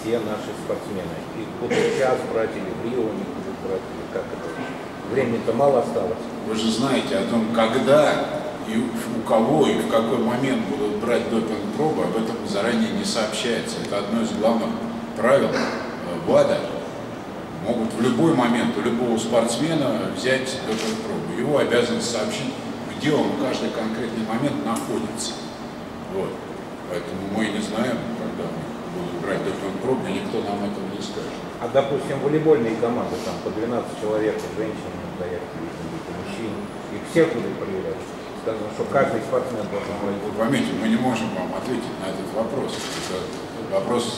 все наши спортсмены? Их будут сейчас брать или в Рио не будут брать, или как это? Времени-то мало осталось. Вы же знаете о том, когда и у кого и в какой момент будут брать допинг-пробы, об этом заранее не сообщается. Это одно из главных правил ВАДА. Могут в любой момент у любого спортсмена взять допинг-пробу. Его обязаны сообщить, где он в каждый конкретный момент находится. Вот. Поэтому мы не знаем, когда будут брать допинг-пробу, никто нам этого не скажет. А, допустим, волейбольные команды, там по 12 человек, женщин, мужчин, их всех будут проверять? Сказано, что каждый спортсмен должен быть. Вы поймите, мы не можем вам ответить на этот вопрос. Это вопрос,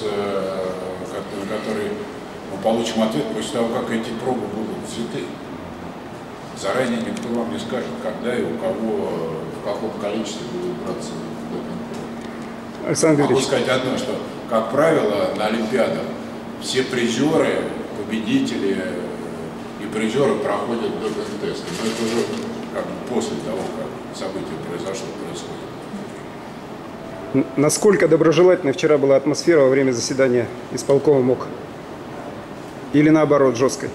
на который мы получим ответ после того, как эти пробы будут взяты. Заранее никто вам не скажет, когда и у кого, в каком количестве будут браться допинг-пробы. Александр Могу Юрьевич, сказать одно, что, как правило, на Олимпиадах все призеры, победители и призеры проходят допинг-тесты. Но это уже как бы после того, как событие произошло, происходит. насколько доброжелательной вчера была атмосфера во время заседания исполкома МОК? Или наоборот, жесткой?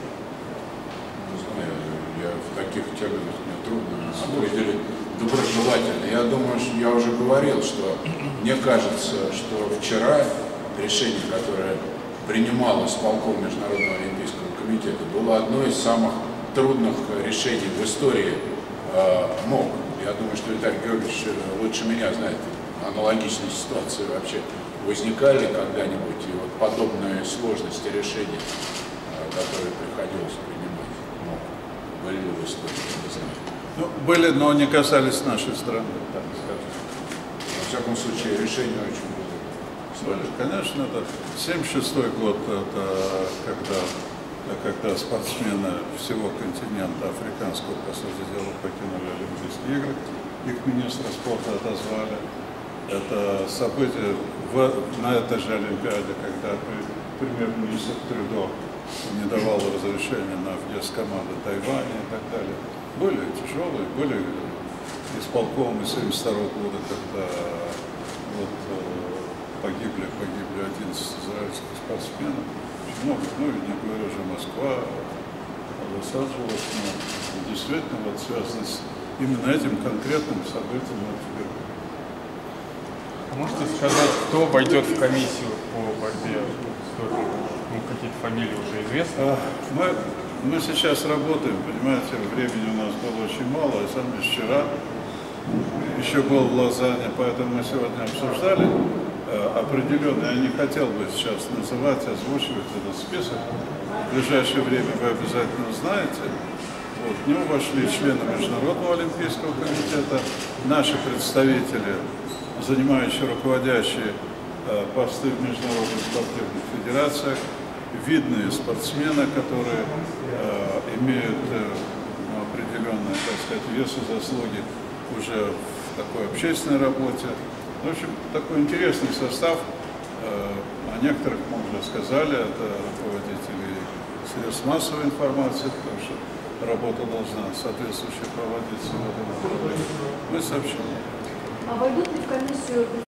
Не знаю, я в таких терминах мне трудно определить доброжелательно. Я думаю, что я уже говорил, что мне кажется, что вчера решение, которое принимал исполком Международного олимпийского комитета, было одно из самых трудных решений в истории МОК. Я думаю, что Виталий Георгиевич лучше меня знает, аналогичные ситуации вообще возникали когда-нибудь, и вот подобные сложности решений, которые приходилось принимать, были ли в истории, не знаю. Ну, были, но не касались нашей страны. Так скажем. Во всяком случае, решение очень было сложное. Конечно, это 1976 год, это когда спортсмены всего континента африканского, по сути дела, покинули Олимпийские игры, их министра спорта отозвали. Это событие на этой же Олимпиаде, когда премьер-министр Трюдо не давал разрешения на въезд команды Тайваня и так далее. Были тяжелые, были исполкомы 1972 года, когда вот, погибли 11 израильских спортсменов. Очень много, ну и не говорю уже Москва, Лос-Анджелес, но действительно вот связано с именно этим конкретным событием. Можете сказать, кто войдет в комиссию по борьбе с допингом? Ну, какие-то фамилии уже известны? Мы сейчас работаем, понимаете, времени у нас было очень мало, и сам вчера еще был в Лозанне, поэтому мы сегодня обсуждали определенные, я не хотел бы сейчас называть, озвучивать этот список. В ближайшее время вы обязательно узнаете. Вот, в него вошли члены Международного олимпийского комитета, наши представители, занимающие руководящие посты в международных спортивных федерациях, видные спортсмены, которые имеют определенные, так сказать, вес и заслуги уже в такой общественной работе. В общем, такой интересный состав. О некоторых мы уже сказали, это руководители средств массовой информации, потому что работа должна соответствующе проводиться в этом направлении. Мы сообщим. А войдут ли в комиссию